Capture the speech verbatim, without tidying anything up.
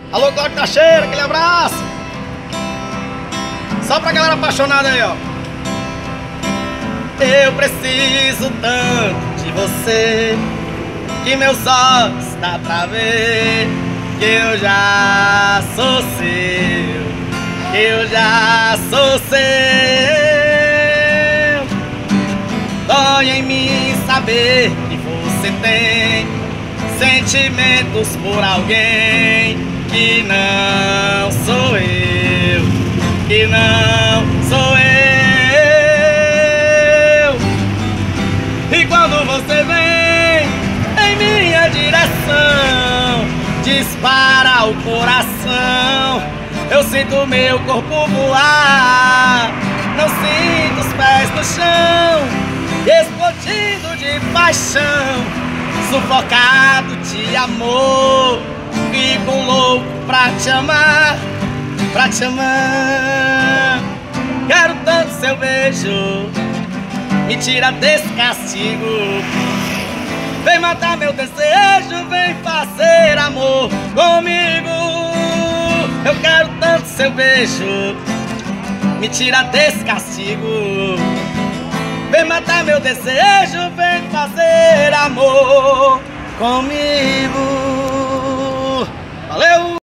Alô, Cláudio Tacheira, aquele abraço. Só pra galera apaixonada aí, ó. Eu preciso tanto de você que meus olhos dá pra ver que eu já sou seu, que eu já sou seu. Dói em mim saber que você tem sentimentos por alguém que não sou eu, que não sou eu. E quando você vem em minha direção, dispara o coração, eu sinto meu corpo voar, não sinto os pés no chão, explodindo de paixão, sufocado de amor, fico louco pra te amar, pra te amar. Quero tanto seu beijo, me tira desse castigo. Vem matar meu desejo, vem fazer amor comigo. Eu quero tanto seu beijo, me tira desse castigo. Vem matar meu desejo, vem fazer amor comigo. Valeu!